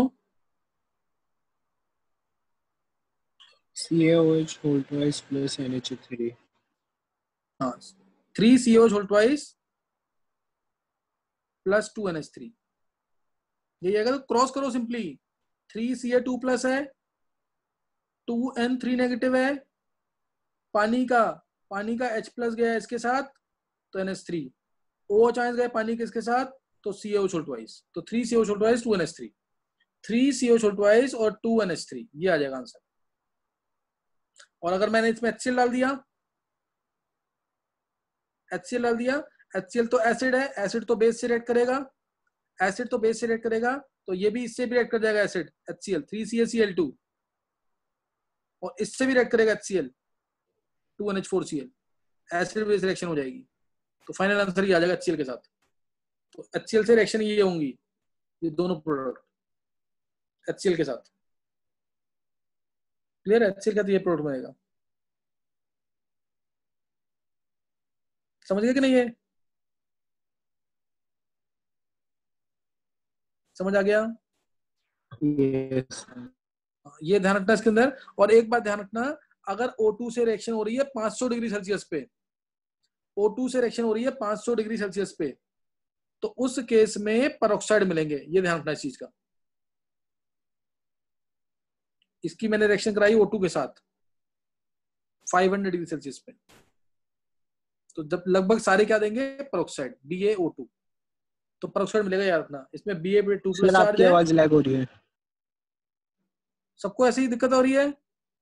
C a O H whole twice plus N H three. हाँ, three C O H whole twice plus two N H three, ये आएगा। तो क्रॉस करो simply, three C A two plus है, टू एन थ्री नेगेटिव है, पानी का पानी का H प्लस गया इसके साथ तो N H three, O H ions गए पानी के इसके साथ तो C A O H whole twice, तो three C O H whole twice two N H three, three C O H whole twice और टू एन एच थ्री, ये आ जाएगा आंसर। और अगर मैंने इसमें एच सी एल डाल दिया, एच सी एल डाल दिया, एच सी एल तो एसिड है, एसिड तो बेस से रिएक्ट करेगा, एसिड तो बेस से रिएक्ट करेगा तो ये भी इससे भी रिएक्ट कर जाएगा acid, H C L three C A C L two, और इससे भी रिएक्ट करेगा H C L two N H four C L, acid base reaction हो जाएगी। तो फाइनल आंसर ये आ जाएगा एच सी एल के साथ। तो एच सी एल से रिएक्शन ये होंगी, ये दोनों प्रोडक्ट एच सी एल के साथ। क्लियर है, एच सी एल का तो ये प्रोडक्ट बनेगा। समझ गए कि नहीं, ये समझ आ गया? Yes. ये ध्यान रखना इसके अंदर। और एक बात ध्यान रखना, अगर O टू से रिएक्शन हो रही है पाँच सौ डिग्री सेल्सियस पे, O टू से रिएक्शन हो रही है पाँच सौ डिग्री सेल्सियस पे, तो उस केस में पेरोक्साइड मिलेंगे, ये ध्यान रखना इस चीज का। इसकी मैंने रिएक्शन कराई O टू के साथ पाँच सौ डिग्री सेल्सियस पे, तो जब लगभग सारे क्या देंगे, peroxide B A O two, तो पेरोक्साइड मिलेगा याद रखना। इसमें बी ए पे टू प्लस चार्ज है। आवाज लैग हो रही है, सबको ऐसी ही दिक्कत हो रही है?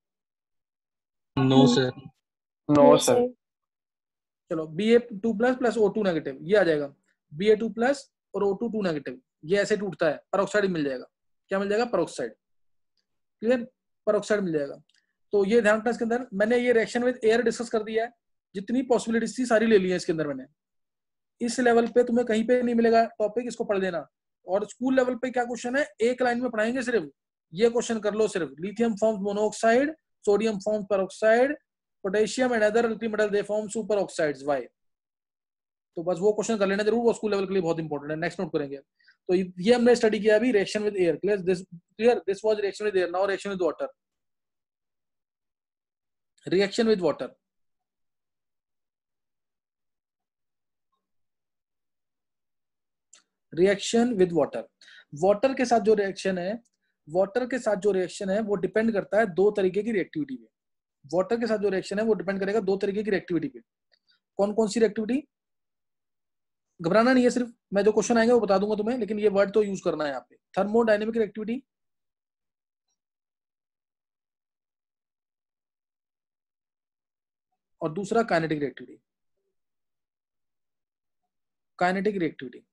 No sir. No sir. चलो B A two plus plus O two negative, ये आ जाएगा बी ए टू प्लस और ओ टू टू नेगेटिव, ये ऐसे टूटता है, पेरोक्साइड मिल जाएगा। क्या मिल जाएगा, पेरोक्साइड। क्लियर, पेरोक्साइड मिल जाएगा। तो ये ध्यान रखना इसके अंदर। मैंने ये रिएक्शन विद एयर डिस्कस कर दिया है, जितनी पॉसिबिलिटीज थी सारी ले ली है इसके अंदर मैंने। इस लेवल पे तुम्हें कहीं पे नहीं मिलेगा टॉपिक, इसको पढ़ लेना। और स्कूल लेवल पे क्या क्वेश्चन है, एक लाइन में पढ़ाएंगे सिर्फ ये क्वेश्चन कर लो सिर्फ, lithium forms monoxide, sodium forms peroxide, potassium and other alkali metal they form super oxides, why? तो बस वो क्वेश्चन कर लेना जरूर, वो स्कूल लेवल के लिए बहुत इंपॉर्टेंट है, नेक्स्ट नोट करेंगे। तो ये हमने स्टडी किया अभी reaction with air, clear? This clear, this was reaction with air, now reaction with water. Reaction with water, reaction with water, water के साथ जो रिएक्शन है, वाटर के साथ जो रिएक्शन है वो डिपेंड करता है दो तरीके की रिएक्टिविटी पे। वाटर के साथ जो रिएक्शन है वो डिपेंड करेगा दो तरीके की रिएक्टिविटी पे। कौन कौन सी रिएक्टिविटी? घबराना नहीं है, सिर्फ मैं जो क्वेश्चन आएंगे वो बता दूंगा तुम्हें, लेकिन ये वर्ड तो यूज करना है यहाँ पे। थर्मोडायनेमिक रिएक्टिविटी, और दूसरा काइनेटिक रिएक्टिविटी। काइनेटिक रिएक्टिविटी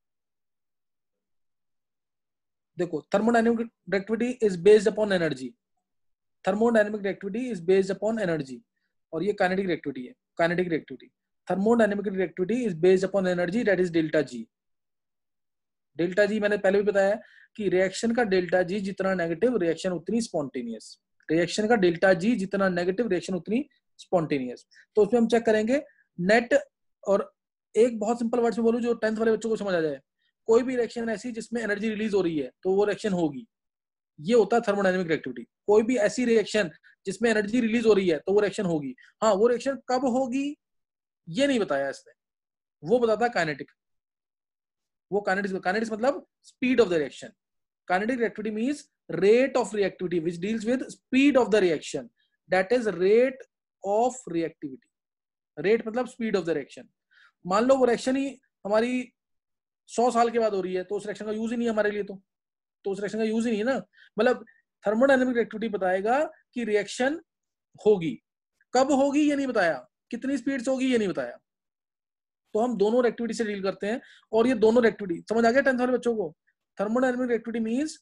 देखो, thermodynamic reactivity is based upon energy, thermodynamic reactivity is based upon energy, और ये काइनेटिक रिएक्टिविटी है। Kinetic reactivity, thermodynamic reactivity is based upon energy, that is delta G. Delta G मैंने पहले भी बताया कि reaction का डेल्टा जी जितना नेगेटिव, रिएक्शन उतनी स्पॉन्टेनियस। रिएक्शन का डेल्टा जी जितना नेगेटिव, रिएक्शन उतनी स्पॉन्टेनियस। तो उसमें हम चेक करेंगे नेट, और एक बहुत सिंपल वर्ड्स में बोलूं जो टेंथ वाले बच्चों को समझ आ जाए, कोई भी रिएक्शन ऐसी जिसमें एनर्जी रिलीज हो रही है तो वो रिएक्शन होगी, ये होता है थर्मोडायनेमिक रिएक्टिविटी। कोई भी ऐसी रिएक्शन जिसमें एनर्जी रिलीज हो रही है तो वो रिएक्शन होगी। हाँ, वो रिएक्शन कब होगी ये नहीं बताया इसने, वो बताता है काइनेटिक। वो काइनेटिक्स, काइनेटिक्स मतलब speed of the reaction. Kinetic reactivity means rate of reactivity which deals with speed of the reaction, that is rate of reactivity. Rate मतलब स्पीड ऑफ द रिएक्शन। मान लो वो रिएक्शन ही हमारी सौ साल के बाद हो रही है तो उस रिएक्शन का यूज ही नहीं है हमारे लिए, तो तो उस रिएक्शन का यूज ही नहीं है ना। मतलब थर्मोडायनेमिक रिएक्टिविटी बताएगा कि रिएक्शन होगी, कब होगी ये नहीं बताया, कितनी स्पीड से होगी ये नहीं बताया। तो हम दोनों रिएक्टिविटी से डील करते हैं, और ये दोनों रिएक्टिविटी समझ आ गया टेंथ वाले बच्चों को? Thermodynamic reactivity means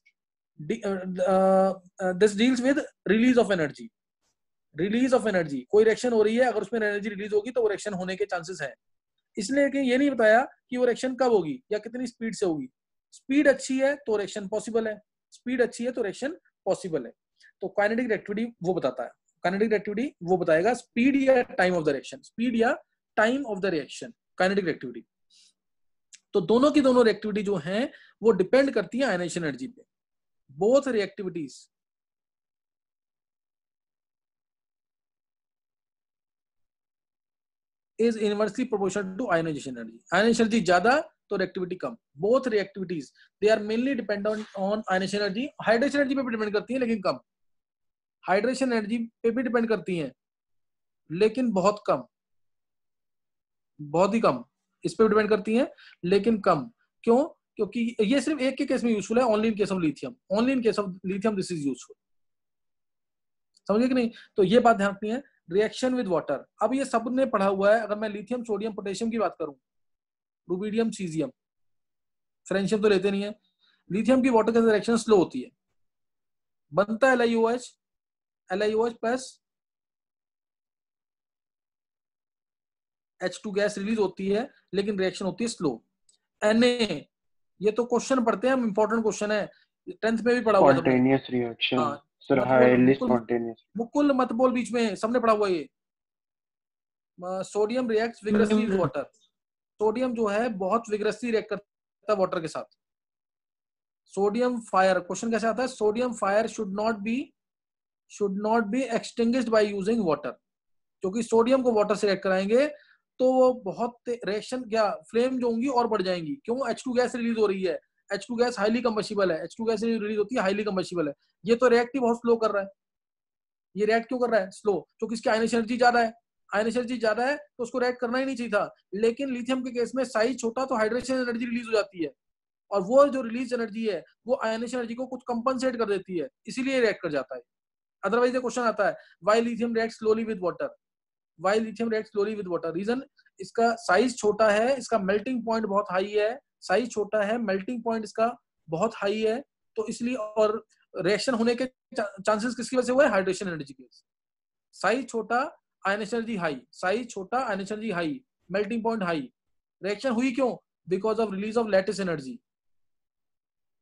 this deals with release of energy. Release of energy, कोई रिएक्शन हो रही है, अगर उसमें एनर्जी रिलीज होगी तो वो रिएक्शन होने के चांसेस हैं। इसलिए कि ये नहीं बताया कि वो रिएक्शन कब होगी या कितनी स्पीड से होगी। स्पीड अच्छी है तो रिएक्शन पॉसिबल है, स्पीड अच्छी है तो रिएक्शन पॉसिबल है। तो काइनेटिक रिएक्टिविटी वो बताता है, काइनेटिक रिएक्टिविटी वो बताएगा स्पीड या time of the reaction, speed या time of the reaction, kinetic reactivity. तो दोनों की दोनों रिएक्टिविटी जो हैं वो डिपेंड करती है आयनाइजेशन एनर्जी पे। Both reactivities is inversely proportional to ionization energy. Ionization energy ज्यादा तो reactivity come. Both reactivities they are mainly dependent on ionization energy. Hydration energy पे भी डिपेंड करती है लेकिन कम. हाइड्रेशन एनर्जी पे भी डिपेंड करती हैं लेकिन बहुत कम, बहुत ही कम इस पे डिपेंड करती हैं लेकिन कम। क्यों? क्योंकि ये सिर्फ एक के केस में यूजफुल है, only in case of lithium, only in case of lithium this is useful. समझे कि नहीं? तो ये बात ध्यान रखनी है। रिएक्शन विद वाटर, अब ये सब ने पढ़ा हुआ है। अगर मैं लिथियम सोडियम पोटेशियम की बात करूं, रुबिडियम सीजियम, फ्रेंशियम तो लेते नहीं है, लिथियम की वाटर के साथ रिएक्शन स्लो होती है, बनता है L I O H, L I O H plus H two gas release होती है लेकिन रिएक्शन होती है स्लो। एन ए, ये तो क्वेश्चन पढ़ते हैं हम, इंपॉर्टेंट क्वेश्चन है, टेंथ में भी पढ़ा हुआ है। स्पॉन्टेनियस रिएक्शन हाँ, सर, हाईली स्पॉन्टेनियस। मुकुल मत बोल बीच में, सबने पढ़ा हुआ ये। Sodium reacts vigorously with water, sodium जो है बहुत विगरसली रिएक्ट करता है वाटर के साथ। सोडियम फायर, क्वेश्चन कैसे आता है? Sodium fire should not be should not be extinguished by using water, क्योंकि सोडियम को वाटर से रिएक्ट कराएंगे तो वो बहुत रिएक्शन क्या फ्लेम जो होंगी और बढ़ जाएंगी। क्यों? एच टू गैस रिलीज हो रही है, H two gas highly combustible है, एच टू गैस रिलीज होती है हाईली कंबस्टिबल है। ये तो रिएक्ट बहुत स्लो कर रहा है। ये रिएक्ट क्यों कर रहा है स्लो? क्योंकि इसकी आयनिक एनर्जी ज्यादा है, आयनिक एनर्जी ज्यादा है तो उसको रिएक्ट करना ही नहीं चाहिए था। लेकिन लिथियम के केस में साइज छोटा तो हाइड्रेशन एनर्जी रिलीज हो जाती है, और वो जो रिलीज एनर्जी है वो आयनिक एनर्जी को कुछ कंपनसेट कर देती है, इसीलिए रिएक्ट कर जाता है। अदरवाइज ये क्वेश्चन आता है why lithium react slowly with water, why lithium react slowly with water. Reason, इसका साइज छोटा है, इसका मेल्टिंग पॉइंट बहुत हाई है, साइज छोटा है, मेल्टिंग पॉइंट इसका बहुत हाई है, तो इसलिए, और रिएक्शन होने के चांसेस किसकी वजह से हुए? हाइड्रेशन एनर्जी के। साइज छोटा, आयनिक एनर्जी हाई, साइज छोटा, ionic energy high, melting point high. Reaction हुई क्यों? Because of release of lattice energy.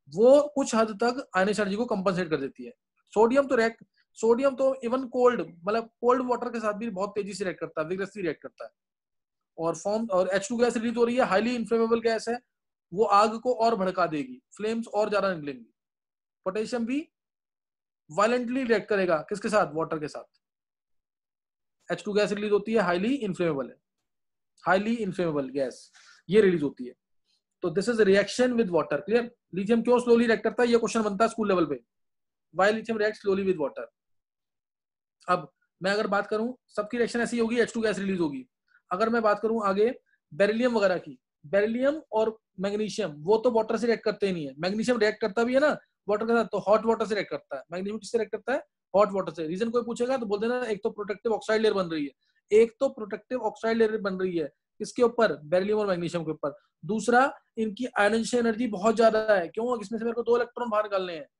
वो कुछ हद तक आयनिक एनर्जी को कंपनसेट कर देती है। सोडियम तो रिएक्ट सोडियम तो इवन कोल्ड मतलब कोल्ड वाटर के साथ भी बहुत तेजी से रिएक्ट करता है, विग्रसली रिएक्ट करता है और फॉर्म और एच टू गैस रिलीज हो रही है, हाईली इनफ्लेमेबल गैस है, वो आग को और भड़का देगी, फ्लेम्स और ज्यादा निकलेंगी। पोटेशियम भी वायलेंटली रिएक्ट करेगा किसके साथ, वाटर के साथ। एच टू गैस रिलीज होती है, हाईली इनफ्लेमेबल है, हाईली इनफ्लेमेबल गैस ये रिलीज होती है। तो this is reaction with water. Clear? Lithium क्यों स्लोली रिएक्ट करता है, ये क्वेश्चन बनता है स्कूल लेवल पे, why lithium react slowly with water. अब मैं अगर बात करूं, सबकी रिएक्शन ऐसी होगी, एच टू गैस रिलीज होगी। अगर मैं बात करूं आगे बेरिलियम वगैरह की, बेरिलियम और मैग्नीशियम वो तो वाटर से रिएक्ट करते ही नहीं है। मैग्नीशियम रिएक्ट करता भी है ना वाटर के साथ, तो हॉट वाटर से रिएक्ट करता है। मैग्नीशियम किससे रिएक्ट करता है, हॉट वाटर से। रीजन कोई पूछेगा तो बोल देना, एक तो प्रोटेक्टिव ऑक्साइड लेयर बन रही है, एक तो प्रोटेक्टिव ऑक्साइड लेयर बन रही है किसके ऊपर, बेरिलियम और मैग्नीशियम के ऊपर। दूसरा, इनकी आयनाइजेशन एनर्जी बहुत ज्यादा है। क्यों? इसमें से मेरे को दो इलेक्ट्रॉन बाहर निकालने हैं,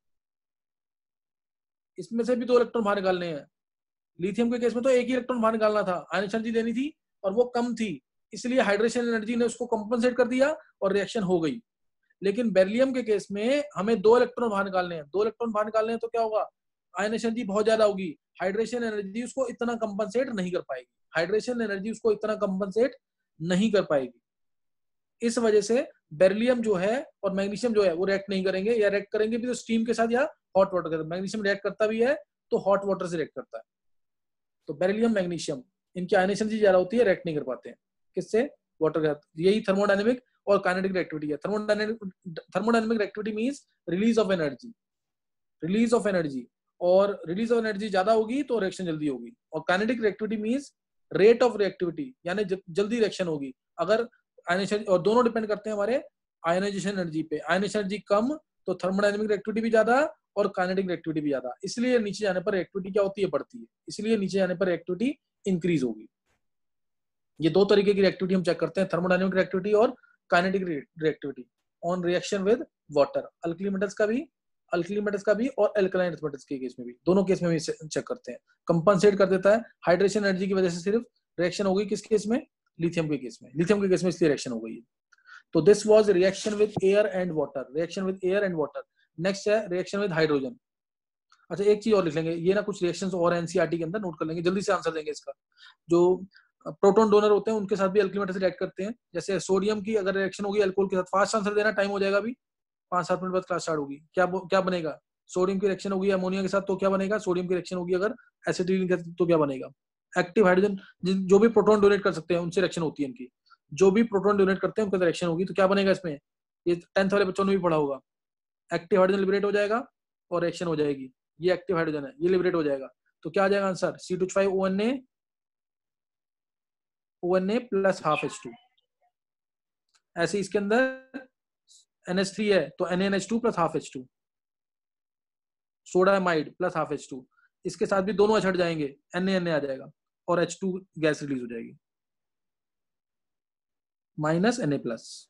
इसमें से भी दो इलेक्ट्रॉन बाहर निकालने हैं। लिथियम के केस में तो एक ही इलेक्ट्रॉन बाहर निकालना था, आयनाइजेशन एनर्जी देनी थी और वो कम थी, इसलिए हाइड्रेशन एनर्जी ने उसको कंपनसेट कर दिया और रिएक्शन हो गई। लेकिन बेरिलियम के केस में हमें दो इलेक्ट्रॉन बाहर निकालने हैं, दो इलेक्ट्रॉन बाहर निकालने हैं तो क्या होगा, आयनाइजेशन एनर्जी बहुत ज्यादा होगी, हाइड्रेशन एनर्जी उसको इतना कंपनसेट नहीं कर पाएगी, हाइड्रेशन एनर्जी उसको इतना कंपनसेट नहीं कर पाएगी। इस वजह से बेरिलियम जो है और मैग्नीशियम जो है वो रिएक्ट नहीं करेंगे, या रिएक्ट करेंगे भी तो स्टीम के साथ या हॉट वाटर के साथ। मैग्नीशियम रिएक्ट करता भी है तो हॉट वाटर से रिएक्ट करता है। तो बेरिलियम मैग्नीशियम इनकी आयनाइजेशन एनर्जी ज्यादा होती है, रिएक्ट नहीं कर पाते हैं किससे, वाटर के साथ। यही थर्मोडायनेमिक और काइनेटिक रिएक्टिविटी है। Thermodynamic thermodynamic reactivity means release of energy, release of energy, और रिलीज ऑफ एनर्जी ज्यादा होगी तो रिएक्शन जल्दी होगी। और kinetic reactivity means rate of reactivity, यानी जल्दी रिएक्शन होगी। अगर आयनाइजेशन, और दोनों डिपेंड करते हैं हमारे आयनाइजेशन एनर्जी पे। आयनाइजेशन एनर्जी कम तो थर्मोडायनेमिक रिएक्टिविटी भी ज्यादा और काइनेटिक रिएक्टिविटी भी ज्यादा, इसलिए नीचे जाने पर रिएक्टिविटी क्या होती है, बढ़ती है, इसलिए नीचे जाने पर रिएक्टिविटी इंक्रीज होगी। ये दो तरीके की रिएक्टिविटी हम चेक करते हैं, थर्मोडायनेमिक रिएक्टिविटी और kinetic reactivity on reaction with water. Alkali metals का भी अल्कली मेटल्स का भी और एल्कलाइन मेटल्स के केस में भी, दोनों केस में भी चेक करते हैं। कंपनसेट कर देता है हाइड्रेशन एनर्जी की वजह से, सिर्फ रिएक्शन होगी किस केस में, लिथियम के केस में। लिथियम के केस में इसलिए रिएक्शन हो गई है। तो this was reaction with air and water, reaction with air and water. Next है रिएक्शन विद हाइड्रोजन। अच्छा एक चीज और लिख लेंगे, ये ना कुछ रिएक्शंस और एनसीईआरटी के अंदर नोट कर लेंगे, जल्दी से आंसर देंगे इसका। जो प्रोटॉन डोनर होते हैं उनके साथ भी अल्कली मेटल्स रिएक्ट करते हैं। जैसे सोडियम की अगर रिएक्शन होगी अल्कोहल के साथ, फास्ट आंसर देना, टाइम हो जाएगा अभी, पांच सात मिनट बाद क्लास स्टार्ट होगी। क्या क्या बनेगा, सोडियम की रिएक्शन होगी अमोनिया के साथ तो क्या बनेगा, सोडियम की रिएक्शन होगी अगर एसिटिलीन के साथ तो क्या बनेगा, एक्टिव हाइड्रोजन। जो भी प्रोटॉन डोनेट कर सकते हैं उनसे रिएक्शन होती है इनकी, जो भी प्रोटॉन डोनेट करते हैं उनका रिएक्शन होगी। तो क्या बनेगा इसमें, ये टेंथ वाले बच्चों ने भी पढ़ा होगा, एक्टिव हाइड्रोजन लिबरेट हो जाएगा और रिएक्शन हो जाएगी। ये एक्टिव हाइड्रोजन है, ये लिबरेट हो जाएगा, तो क्या आ जाएगा answer, C two H five O N A O N A plus half H two. ऐसे इसके अंदर एन एच थ्री है तो N N H two plus half H two, sodamide plus half H two, इसके साथ भी दोनों हट जाएंगे, एन ए एन ए आ जाएगा और एच टू गैस रिलीज हो जाएगी, माइनस एन ए प्लस।